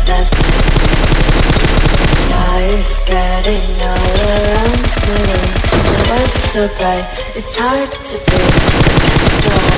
left. Fire spreading all around my room. The world's so bright, it's hard to breathe. It's so hard.